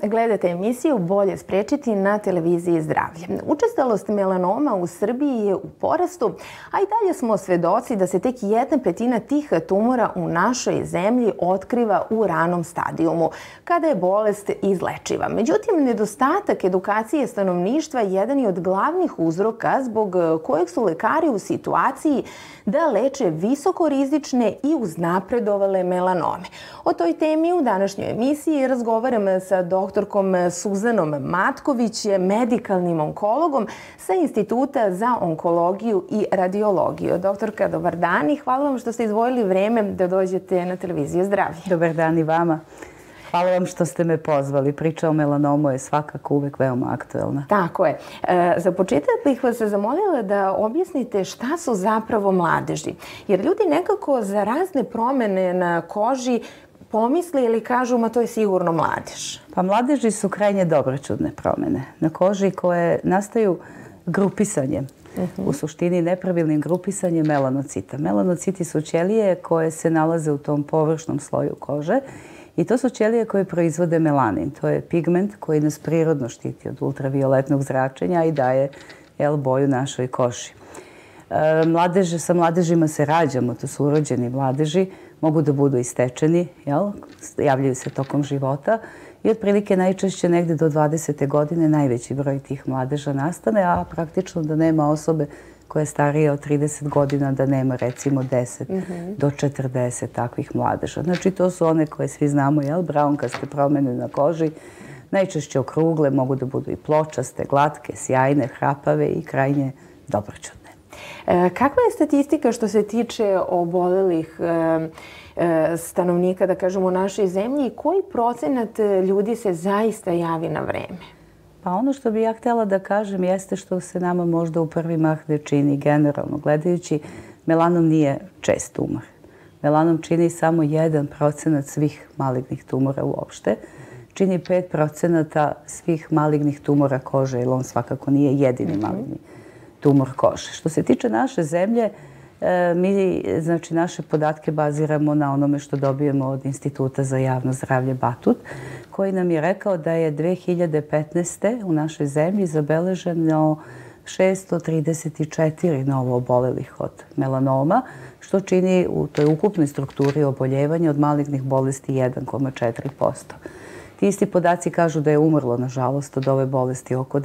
Gledate emisiju Bolje sprečiti na televiziji Zdravlje. Učestalost melanoma u Srbiji je u porastu, a i dalje smo svedoci da se tek 1/5 tih tumora u našoj zemlji otkriva u ranom stadijumu, kada je bolest izlečiva. Međutim, nedostatak edukacije stanovništva jedan je od glavnih uzroka zbog kojeg su lekari u situaciji da leče visokorizične i uznapredovale melanome. O toj temi u današnjoj emisiji razgovaram sa doktorkom Suzanom Matković, medikalnim onkologom sa Instituta za onkologiju i radiologiju. Doktorka, dobar dan i hvala vam što ste izdvojili vreme da dođete na televiziju Zdravlje. Dobar dan i vama. Hvala vam što ste me pozvali. Priča o melanomu je svakako uvek veoma aktuelna. Tako je. Za početak bih vas zamolila da objasnite šta su zapravo mladeži. Jer ljudi nekako za razne promene na koži pomisle ili kažu, ma to je sigurno mladež. Pa mladeži su krajnje dobroćudne promene na koži koje nastaju grupisanjem. U suštini nepravilnim grupisanjem melanocita. Melanociti su ćelije koje se nalaze u tom površnom sloju kože i to su ćelije koje proizvode melanin. To je pigment koji nas prirodno štiti od ultravioletnog zračenja i daje boju našoj koži. Sa mladežima se rađamo, to su urođeni mladeži, mogu da budu istečeni, javljaju se tokom života i otprilike najčešće negde do 20. godine najveći broj tih mladeža nastane, a praktično da nema osobe koja je starija od 30 godina, da nema recimo 10 do 40 takvih mladeža. Znači to su one koje svi znamo, braunkaste promene na koži, najčešće okrugle, mogu da budu i pločaste, glatke, sjajne, hrapave i krajnje dobroćudne. Kakva je statistika što se tiče obolelih stanovnika, da kažemo, u našoj zemlji i koji procenat ljudi se zaista javi na vreme? Pa ono što bih ja htjela da kažem jeste što se nama možda u prvi mah ne čini generalno gledajući. Melanom nije čest tumor. Melanom čini samo 1% svih malignih tumora uopšte. Čini 5% svih malignih tumora kože, jer on svakako nije jedini maligni tumor kože. Što se tiče naše zemlje, mi naše podatke baziramo na onome što dobijemo od Instituta za javno zdravlje Batut, koji nam je rekao da je 2015. u našoj zemlji zabeleženo 634 novo obolelih od melanoma, što čini u toj ukupnoj strukturi oboljevanja od malignih bolesti 1,4%. Ti isti podaci kažu da je umrlo, nažalost, od ove bolesti oko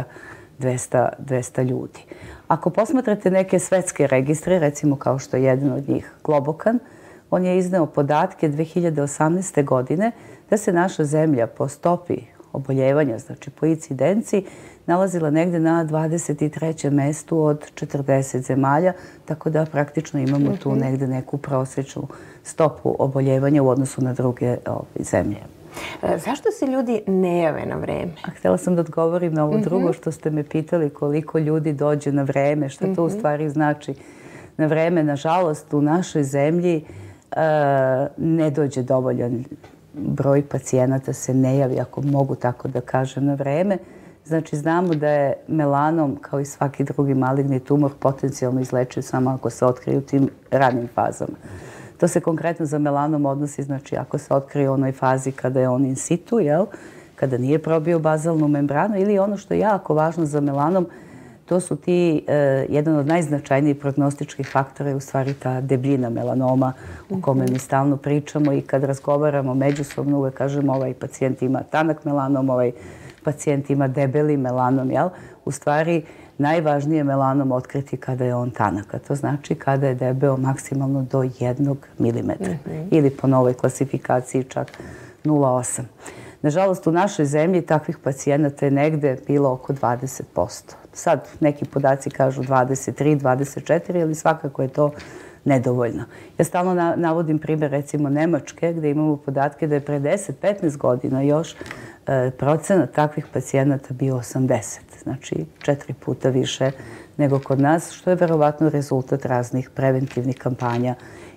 200 ljudi. Ako posmatrate neke svetske registre, recimo kao što je jedan od njih Globokan, on je izneo podatke 2018. godine da se naša zemlja po stopi oboljevanja, znači po incidenciji, nalazila negde na 23. mestu od 40 zemalja, tako da praktično imamo tu negde neku prosječnu stopu oboljevanja u odnosu na druge zemlje. Zašto se ljudi ne jave na vreme? Htjela sam da odgovorim na ovo drugo što ste me pitali, koliko ljudi dođe na vreme, što to u stvari znači na vreme. Nažalost, u našoj zemlji ne dođe dovoljan broj pacijenata, se ne javi, ako mogu tako da kažem, na vreme. Znači, znamo da je melanom, kao i svaki drugi maligni tumor, potencijalno izlečiv samo ako se otkrije u tim ranim fazama. To se konkretno za melanom odnosi, znači ako se otkrije u onoj fazi kada je on in situ, kada nije probio bazalnu membranu, ili ono što je jako važno za melanom, to su jedan od najznačajnijih prognostičkih faktora je u stvari ta debljina melanoma o kome mi stalno pričamo i kad razgovaramo međusobno uvek kažemo ovaj pacijent ima tanak melanom, ovaj pacijent ima debeli melanom, U stvari, najvažnije je melanom otkriti kada je on tanak, a to znači kada je debeo maksimalno do 1 milimetra ili po novoj klasifikaciji čak 0,8. Nažalost, u našoj zemlji takvih pacijenata je negde bilo oko 20%. Sad neki podaci kažu 23, 24, ali svakako je to nedovoljno. Ja stalno navodim primjer recimo Nemačke gdje imamo podatke da je pre 10-15 godina još procenat takvih pacijenata bio 80. Znači 4 puta više nego kod nas, što je verovatno rezultat raznih preventivnih kampanja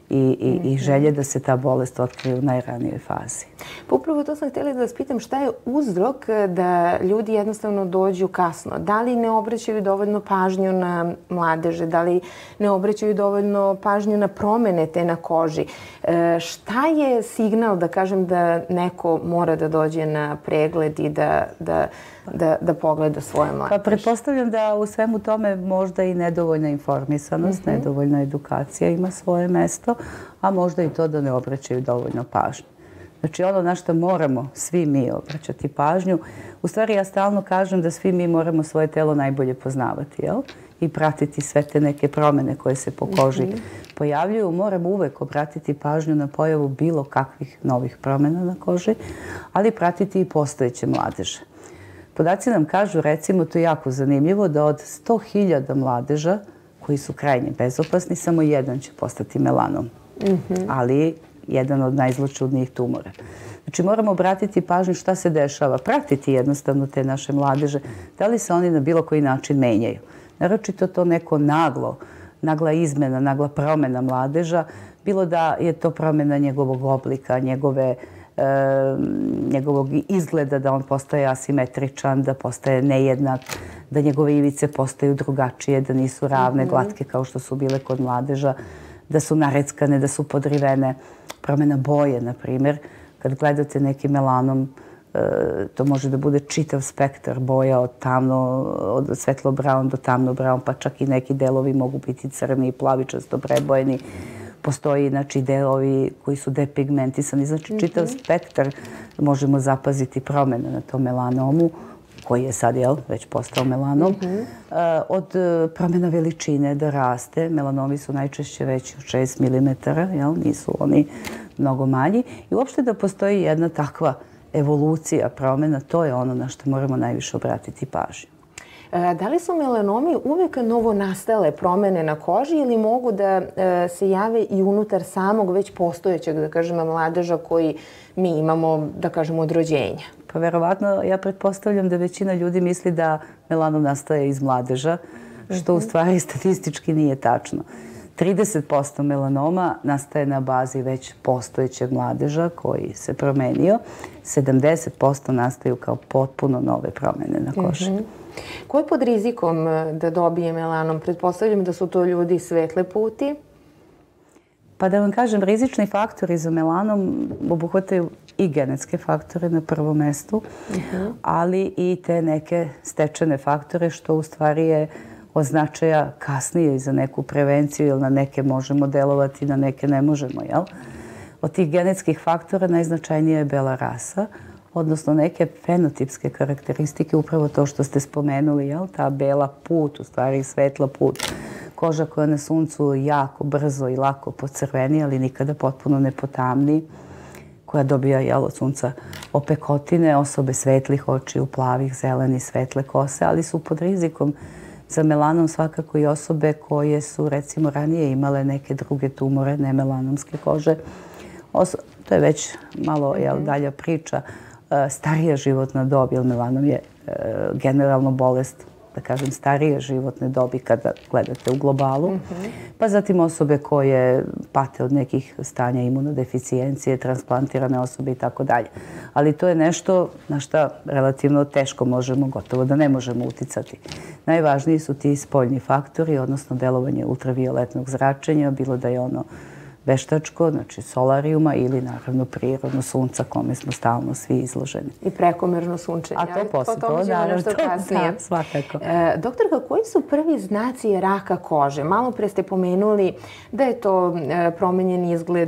i želje da se ta bolest otkrije u najranijoj fazi. Pa upravo to sam htjela da vas pitam, šta je uzrok da ljudi jednostavno dođu kasno? Da li ne obraćaju dovoljno pažnju na mladeže? Da li ne obraćaju dovoljno pažnju na promene te na koži? Šta je signal da kažem da neko mora da dođe na pregled i da pogleda svoje mladeže? Pa pretpostavljam da u svemu tome možda i nedovoljna informisanost, nedovoljna edukacija ima svoje mesto, a možda i to da ne obraćaju dovoljno pažnju. Znači ono na što moramo svi mi obraćati pažnju, u stvari ja stalno kažem da svi mi moramo svoje telo najbolje poznavati, jel? I pratiti sve te neke promjene koje se po koži pojavljuju. Moramo uvek obratiti pažnju na pojavu bilo kakvih novih promjena na koži, ali pratiti i postojeće mladeže. Podaci nam kažu, recimo, to je jako zanimljivo, da od 100.000 mladeža koji su krajnje bezopasni, samo jedan će postati melanom. Ali jedan od najzločudnijih tumora. Znači moramo obratiti pažnju šta se dešava, pratiti jednostavno te naše mladeže, da li se oni na bilo koji način menjaju. Naročito to neko nagla izmena, nagla promjena mladeža, bilo da je to promjena njegovog oblika, njegovog izgleda, da on postaje asimetričan, da postaje nejednak, da njegove ivice postaju drugačije, da nisu ravne, glatke kao što su bile kod mladeža, da su nareckane, da su podrivene. Promjena boje, na primjer. Kad gledate neki melanom, to može da bude čitav spektar boja od svetlo brown do tamno brown, pa čak i neki delovi mogu biti crni i plavičasto prebojeni. Postoji, znači, delovi koji su depigmentisani. Znači, čitav spektar možemo zapaziti promjene na tom melanomu, koji je sad, već postao melanom. Od promjena veličine da raste. Melanomi su najčešće veći od 6 mm, nisu oni mnogo manji. I uopšte da postoji jedna takva evolucija promjena, to je ono na što moramo najviše obratiti pažnju. Da li su melanomi uvek novonastale promjene na koži ili mogu da se jave i unutar samog već postojećeg, da kažemo, mladeža koji mi imamo, da kažemo, od rođenja? Pa verovatno, ja pretpostavljam da većina ljudi misli da melanom nastaje iz mladeža, što u stvari statistički nije tačno. 30% melanoma nastaje na bazi već postojećeg mladeža koji se promenio. 70% nastaju kao potpuno nove promjene na koži. Ko je pod rizikom da dobije melanom? Pretpostavljam da su to ljudi svetle puti. Pa da vam kažem, rizični faktori za melanom obuhvataju i genetske faktore na prvom mestu, ali i te neke stečene faktore, što u stvari je od značaja kasnije i za neku prevenciju, jer na neke možemo delovati, na neke ne možemo, jel? Od tih genetskih faktora najznačajnija je bela rasa, odnosno neke fenotipske karakteristike, upravo to što ste spomenuli, jel? Ta bela put, u stvari svetla put, koža koja na suncu jako brzo i lako pocrveni, ali nikada potpuno ne potamni, koja dobija od sunca opekotine, osobe svetlih očiju, plavih, zelenih, svetle kose, ali su pod rizikom za melanom svakako i osobe koje su, recimo, ranije imale neke druge tumore, nemelanomske kože. To je već malo dalja priča. Starija životna dob, jer melanom je generalno bolest, da kažem, starije životne dobi kada gledate u globalu. Pa zatim osobe koje pate od nekih stanja imunodeficijencije, transplantirane osobe i tako dalje. Ali to je nešto na što relativno teško možemo, gotovo da ne možemo uticati. Najvažniji su ti spoljni faktori, odnosno delovanje ultravioletnog zračenja, bilo da je ono veštačko, znači solarijuma, ili naravno prirodno sunca kome smo stalno svi izloženi. I prekomerno sunčenje. A to posle, to naravno, da, svakako. Doktorka, koji su prvi znaci raka kože? Malo pre ste pomenuli da je to promenjen izgled,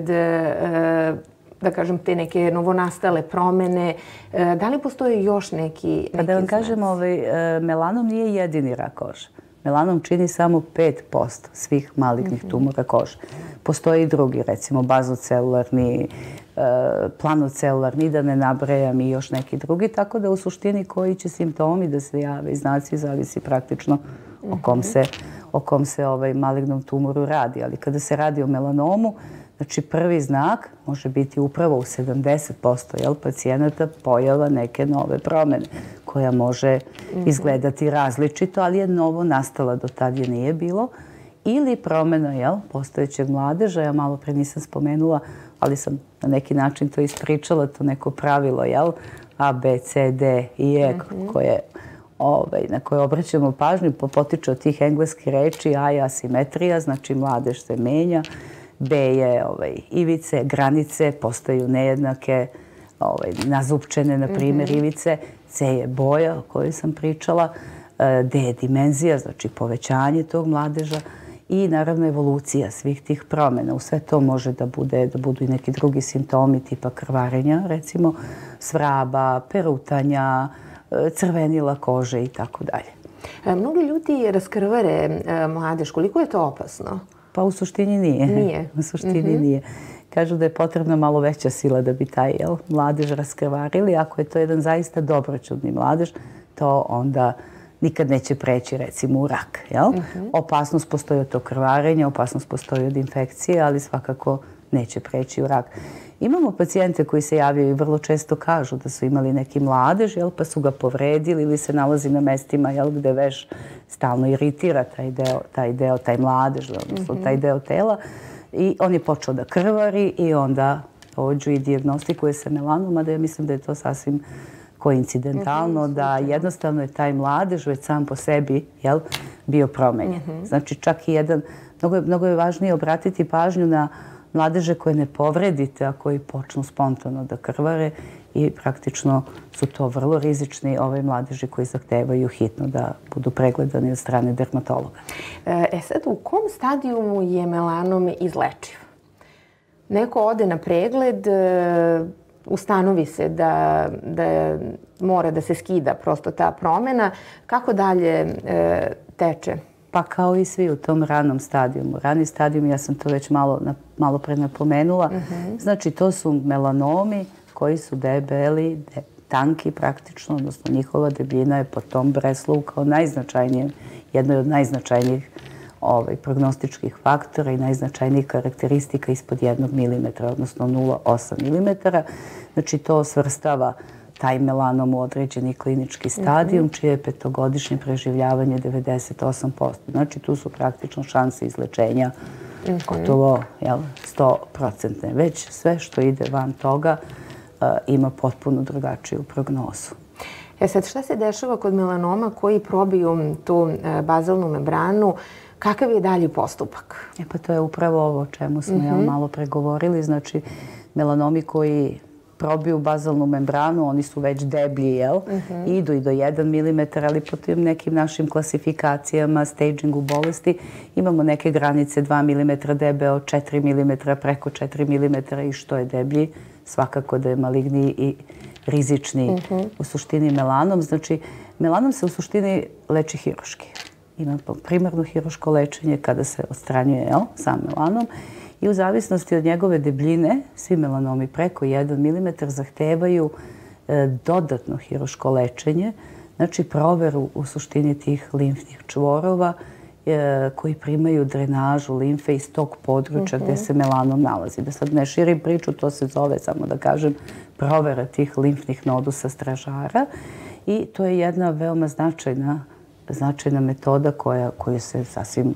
da kažem, te neke novonastale promene. Da li postoje još neki znaci? Da vam kažem, melanom nije jedini rak kože. Melanom čini samo 5% svih malignih tumora kože. Postoje i drugi, recimo bazocelularni, planocelularni, da ne nabrajam, i još neki drugi, tako da u suštini koji će simptomi da se jave i znaci zavisi praktično o kom se malignom tumoru radi. Ali kada se radi o melanomu, znači prvi znak može biti upravo u 70% pacijenata pojava neke nove promjene koja može izgledati različito, ali je novo nastala, do tad je nije bilo. ili promjena postojećeg mladeža. Ja malo pre nisam spomenula, ali sam na neki način to ispričala, to neko pravilo, A, B, C, D i E, na koje obraćamo pažnju, potiče od tih engleskih reči. A je asimetrija, znači mladež se menja. B je ivice, granice, postaju nejednake, nazupčene, na primjer, ivice. C je boja o kojoj sam pričala. D je dimenzija, znači povećanje tog mladeža. I naravno evolucija svih tih promjena. U sve to može da budu i neki drugi simptomi tipa krvarenja, recimo svraba, perutanja, crvenila kože i tako dalje. Mnogi ljudi raskrvare mladež. Koliko je to opasno? Pa u suštini nije. Nije? U suštini nije. Kažu da je potrebna malo veća sila da bi taj mladež raskrvarili. Ako je to jedan zaista dobroćudni mladež, to onda nikad neće preći, recimo, u rak. Opasnost postoji od tog krvarenja, opasnost postoji od infekcije, ali svakako neće preći u rak. Imamo pacijente koji se javljaju i vrlo često kažu da su imali neki mladež, pa su ga povredili ili se nalazi na mestima gde veš stalno iritira taj mladež, odnosno taj deo tela. I on je počeo da krvari i onda dođu i dijagnostikuje se melanom, mada ja mislim da je to sasvim koincidentalno, da jednostavno je taj mladež već sam po sebi bio promenjen. Znači čak i jedan, mnogo je važnije obratiti pažnju na mladeže koje ne povredite, a koji počnu spontano da krvare i praktično su to vrlo rizični mladeži koji zahtevaju hitno da budu pregledani od strane dermatologa. Sad, u kom stadijumu je melanom izlečiv? Neko ode na pregled, ustanovi se da mora da se skida prosto ta promjena. Kako dalje teče? Pa kao i svi u tom ranom stadijumu. Rani stadijum, ja sam to već malo pre napomenula. Znači, to su melanomi koji su debeli, tanki praktično, odnosno njihova debljina je po tom Breslovu kao jednoj od najznačajnijih prognostičkih faktora i najznačajnijih karakteristika ispod 1 mm, odnosno 0,8 mm. Znači, to svrstava taj melanom u određeni klinički stadijum, čije je petogodišnje preživljavanje 98%. Znači, tu su praktično šanse izlečenja gotovo 100%. Već sve što ide van toga ima potpuno drugačiju prognozu. Sad, šta se dešava kod melanoma koji probiju tu bazalnu membranu? Kakav je dalji postupak? Pa to je upravo ovo o čemu smo malo pregovorili. Znači, melanomi koji probiju bazalnu membranu, oni su već deblji, idu i do 1 mm, ali po tim nekim našim klasifikacijama, stagingu bolesti, imamo neke granice 2 mm debeo, 4 mm, preko 4 mm i što je deblji, svakako da je maligniji i rizični u suštini melanom. Znači, melanom se u suštini leči hiruški. Ima primarno hiruško lečenje kada se odstranjuje sam melanom i u zavisnosti od njegove debljine, svi melanomi preko 1 mm zahtevaju dodatno hiruško lečenje, znači proveru u suštini tih limfnih čvorova koji primaju drenažu limfe iz tog područja gde se melanom nalazi. Da sad ne širim priču, to se zove, samo da kažem, provera tih limfnih nodusa stražara i to je jedna veoma značajna metoda koju se sasvim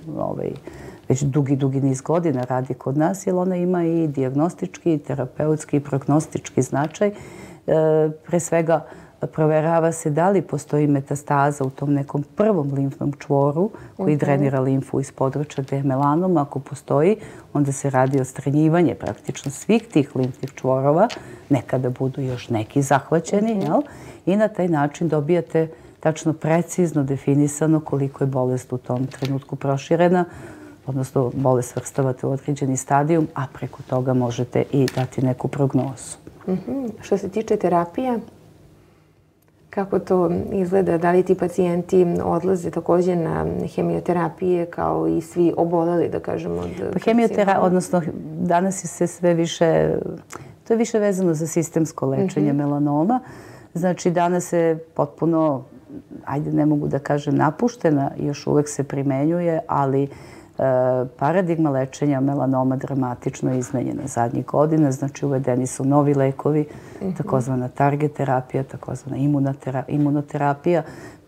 već dugi niz godina radi kod nas, jer ona ima i dijagnostički, i terapeutski, i prognostički značaj. Pre svega proverava se da li postoji metastaza u tom nekom prvom limfnom čvoru koji drenira limfu iz područja gde je melanom. Ako postoji, onda se radi odstranjivanje praktično svih tih limfnih čvorova, nekada budu još neki zahvaćeni, i na taj način dobijate tačno precizno definisano koliko je bolest u tom trenutku proširena, odnosno bolest svrstavate u određeni stadijum, a preko toga možete i dati neku prognozu. Što se tiče terapija, kako to izgleda? Da li ti pacijenti odlaze također na hemioterapije kao i svi oboleli, da kažemo, od karcinoma? Hemioterapija, odnosno danas je se sve više, to je više vezano za sistemsko lečenje melanoma. Znači danas je potpuno, ajde ne mogu da kažem napuštena, još uvek se primenjuje, ali paradigma lečenja melanoma dramatično je izmenjena zadnjih godina. Znači uvedeni su novi lekovi, takozvana target terapija, takozvana imunoterapija,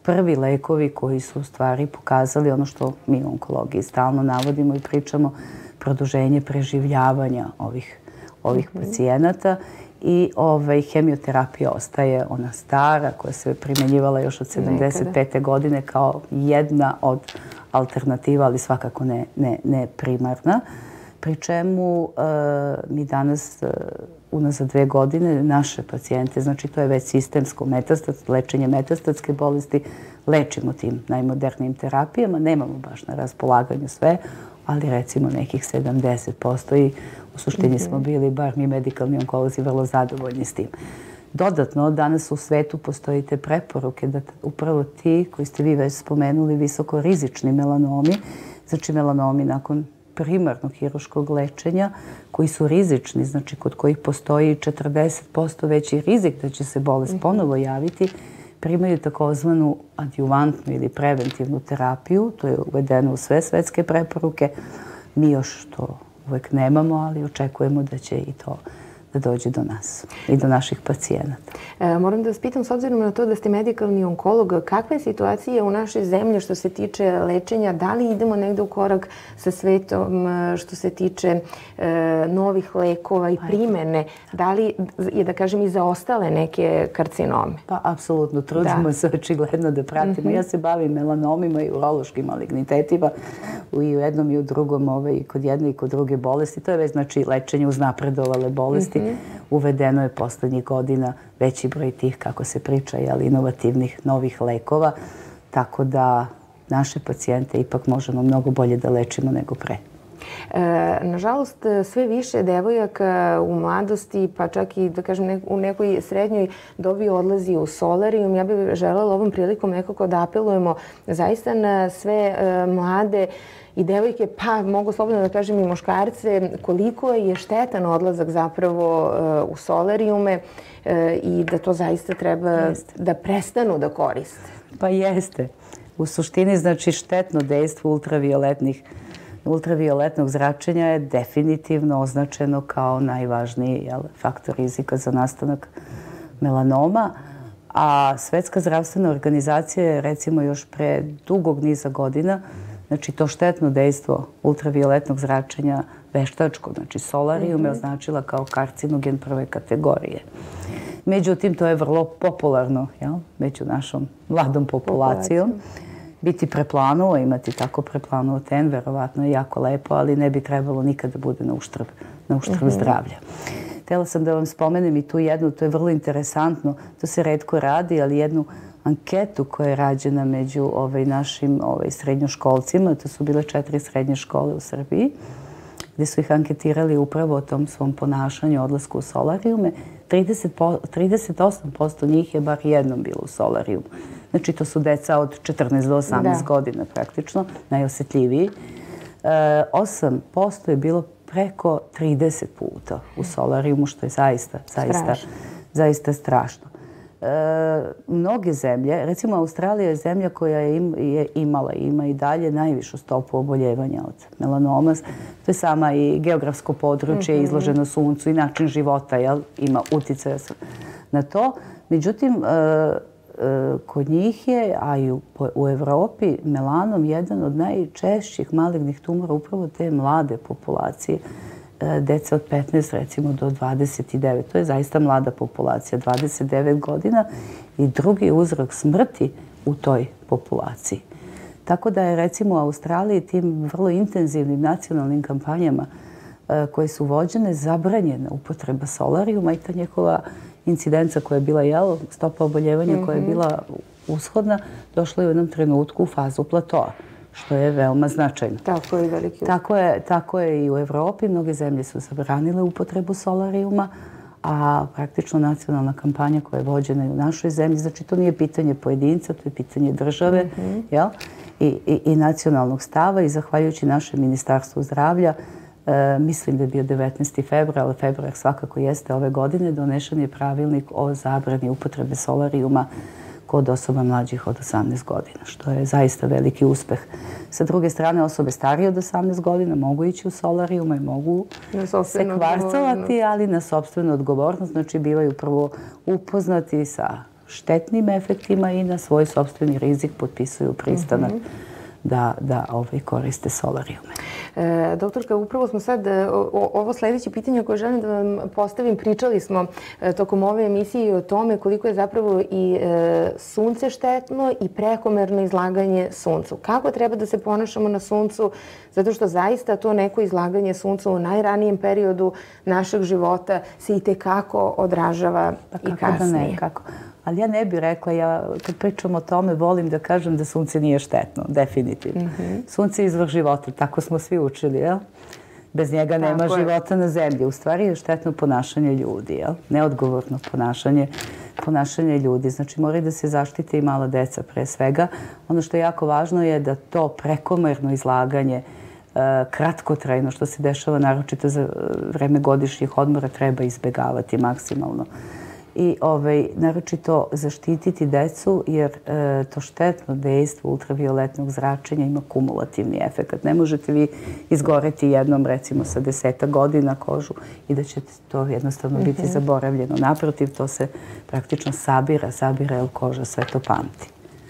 prvi lekovi koji su u stvari pokazali ono što mi u onkologiji stalno navodimo i pričamo, produženje preživljavanja ovih pacijenata. I hemioterapija ostaje ona stara koja se primjenjivala još od 75. godine kao jedna od alternativa, ali svakako ne primarna. Pri čemu mi danas unazad 2 godine naše pacijente, znači to je već sistemsko lečenje metastatske bolesti, lečimo tim najmodernijim terapijama. Nemamo baš na raspolaganju sve, ali recimo nekih 70% i u suštini smo bili, bar mi medikalni onkolozi, vrlo zadovoljni s tim. Dodatno, danas u svetu postoji te preporuke da upravo ti koji ste vi već spomenuli visokorizični melanomi, znači melanomi nakon primarnog hiruškog lečenja, koji su rizični, znači kod kojih postoji 40% veći rizik da će se bolest ponovo javiti, primaju takozvanu adjuvantnu ili preventivnu terapiju. To je uvedeno u sve svetske preporuke. Mi još to uvek nemamo, ali očekujemo da će i to da dođe do nas i do naših pacijenata. Moram da vas pitam, s obzirom na to da ste medikalni onkolog, kakva je situacija u našoj zemlji što se tiče lečenja? Da li idemo negde u korak sa svetom što se tiče novih lekova i primene? Da li je, da kažem, i za ostale neke karcinome? Pa, apsolutno. Trudimo se očigledno da pratimo. Ja se bavim melanomima i urološkim malignitetima i u jednom i u drugom, i kod jedne i kod druge bolesti. To je već, znači, lečenje uz napredovale bolesti. Uvedeno je poslednjih godina veći broj tih, kako se priča, inovativnih novih lekova, tako da naše pacijente ipak možemo mnogo bolje da lečimo nego pre. Nažalost, sve više devojaka u mladosti, pa čak i, da kažem, u nekoj srednjoj dobi odlazi u solarijum. Ja bih želela ovom prilikom nekako da apelujemo zaista na sve mlade i devojke, pa mogu slobodno da kažem i muškarce, koliko je štetan odlazak zapravo u solarijume i da to zaista treba da prestanu da koriste. Pa jeste. U suštini, znači, štetno dejstvo ultravioletnog zračenja je definitivno označeno kao najvažniji faktor rizika za nastanak melanoma. A Svetska zdravstvena organizacija je, recimo, još pre dugog niza godina, znači to štetno dejstvo ultravioletnog zračenja veštačko, znači solarium, je označila kao karcinogen prve kategorije. Međutim, to je vrlo popularno među našom mladom populacijom. Biti preplanuo, imati tako preplanuo ten, verovatno je jako lepo, ali ne bi trebalo nikad da bude na uštrb zdravlja. Htela sam da vam spomenem i tu jednu, to je vrlo interesantno, to se retko radi, ali jednu anketu koja je rađena među našim srednjoškolcima, to su bile 4 srednje škole u Srbiji, gde su ih anketirali upravo o tom svom ponašanju, odlasku u solarijume. 38% njih je bar jednom bilo u solarijumu. Znači, to su deca od 14 do 18 godina praktično, najosetljiviji. 8% je bilo preko 30 puta u solarijumu, što je zaista strašno. Mnoge zemlje, recimo Australija je zemlja koja je imala i ima i dalje najvišu stopu oboljevanja od melanoma. To je sama i geografsko područje, izloženo suncu i način života, ima uticaja na to. Međutim, kod njih je, a i u Evropi, melanom jedan od najčešćih malignih tumora upravo te mlade populacije, deca od 15 recimo do 29. To je zaista mlada populacija, 29 godina i drugi uzrok smrti u toj populaciji. Tako da je recimo u Australiji tim vrlo intenzivnim nacionalnim kampanjama koje su vođene zabranjena upotreba solarijuma i ta njegova incidenca koja je bila, stopa oboljevanja koja je bila ushodna, došla je u jednom trenutku u fazu platoa, što je veoma značajno. Tako je i veliki. Tako je i u Evropi. Mnoge zemlje su zabranile upotrebu solarijuma, a praktično nacionalna kampanja koja je vođena i u našoj zemlji, znači to nije pitanje pojedinca, to je pitanje države i nacionalnog stava i zahvaljujući našem Ministarstvu zdravlja, mislim da je bio 19. februar, ali februar svakako jeste ove godine, donešen je pravilnik o zabrani upotrebe solarijuma kod osoba mlađih od 18 godina, što je zaista veliki uspeh. Sa druge strane, osobe starije od 18 godina mogu ići u solarijume i mogu se kvarcovati, ali na sopstvenu odgovornost. Znači, bivaju prvo upoznati sa štetnim efektima i na svoj sopstveni rizik potpisuju pristanak da koriste solarijume. Doktorka, upravo smo sad, ovo sledeće pitanje koje želim da vam postavim, pričali smo tokom ove emisije o tome koliko je zapravo i sunce štetno i prekomerno izlaganje suncu. Kako treba da se ponašamo na suncu, zato što zaista to neko izlaganje suncu u najranijem periodu našeg života se i tekako odražava i kasnije. Ali ja ne bih rekla, ja kad pričam o tome volim da kažem da sunce nije štetno, definitivno. Sunce je izvor života, tako smo svi učili, jel? Bez njega nema života na zemlji. U stvari je štetno ponašanje ljudi, jel? Neodgovorno ponašanje ljudi. Znači moraju da se zaštite i mala deca pre svega. Ono što je jako važno je da to prekomerno izlaganje kratkotrajno, što se dešava naročito za vreme godišnjih odmora, treba izbegavati maksimalno. I naročito zaštititi decu jer to štetno dejstvo ultravioletnog zračenja ima kumulativni efekt. Ne možete vi izgoreti jednom, recimo sa 10 godina kožu i da će to jednostavno biti zaboravljeno. Naprotiv, to se praktično sabira jer koža sve to pamti.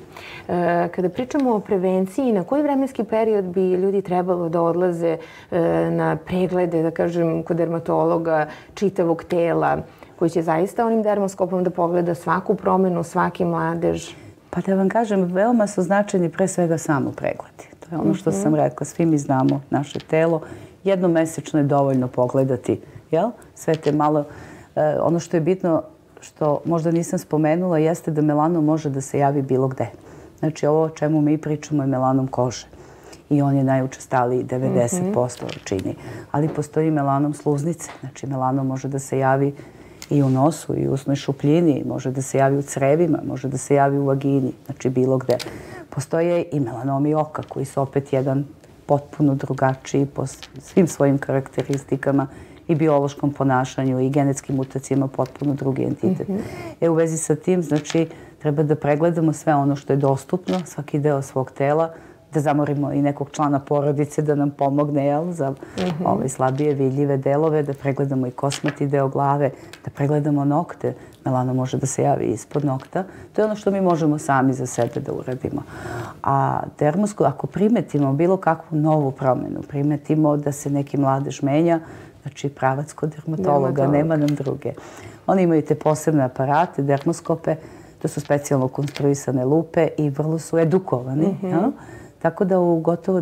Kada pričamo o prevenciji, na koji vremenski period bi ljudi trebalo da odlaze na preglede, da kažem, kod dermatologa čitavog tela, koji će zaista onim dermoskopom da pogleda svaku promenu, svaki mladež? Pa da vam kažem, veoma su značajni pre svega samo pregledi. To je ono što sam rekla, svi mi znamo naše telo. Jednom mesečno je dovoljno pogledati, jel? Sve te malo... Ono što je bitno, što možda nisam spomenula, jeste da melanom može da se javi bilo gde. Znači, ovo o čemu mi pričamo je melanom kože. I on je najučestaliji, 90% čini. Ali postoji melanom sluznice. Znači, melanom može da se javi i u nosu, i u usnoj šupljini, može da se javi u crevima, može da se javi u vagini, znači bilo gde. Postoje i melanomi oka, koji su opet jedan potpuno drugačiji po svim svojim karakteristikama i biološkom ponašanju i genetskim mutacijama potpuno drugi entitet. U vezi sa tim, znači, treba da pregledamo sve ono što je dostupno, svaki deo svog tela, da zamorimo i nekog člana porodice da nam pomogne za slabije vidljive delove, da pregledamo i kosmati deo glave, da pregledamo nokte. Melanom može da se javi ispod nokta. To je ono što mi možemo sami za sebe da uradimo. A dermoskop, ako primetimo bilo kakvu novu promenu, primetimo da se neki mladež menja, znači pravac kod dermatologa, nema nam druge. Oni imaju te posebne aparate, dermoskope, to su specijalno konstruisane lupe i vrlo su edukovani. Tako da u gotovo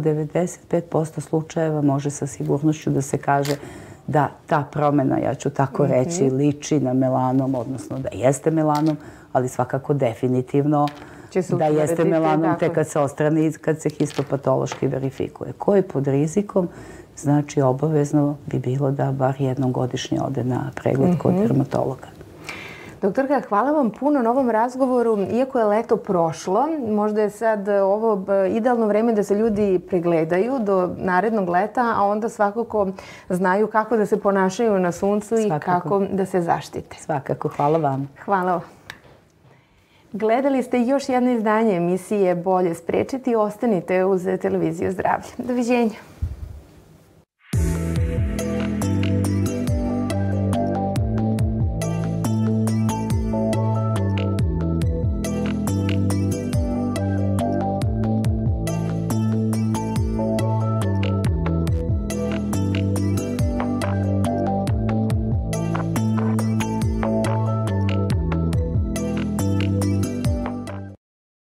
95% slučajeva može sa sigurnošću da se kaže da ta promena, ja ću tako reći, liči na melanom, odnosno da jeste melanom, ali svakako definitivno da jeste melanom tek kad se odstrani i kad se histopatološki verifikuje. Ko je pod rizikom, znači obavezno bi bilo da bar jednom godišnje ode na pregled kod dermatologa. Doktorka, hvala vam puno na ovom razgovoru. Iako je leto prošlo, možda je sad ovo idealno vreme da se ljudi pregledaju do narednog leta, a onda svakako znaju kako da se ponašaju na suncu i kako da se zaštite. Svakako, hvala vam. Hvala vam. Gledali ste još jedno izdanje emisije Bolje sprečiti. Ostanite uz televiziju Zdravlje. Doviđenja.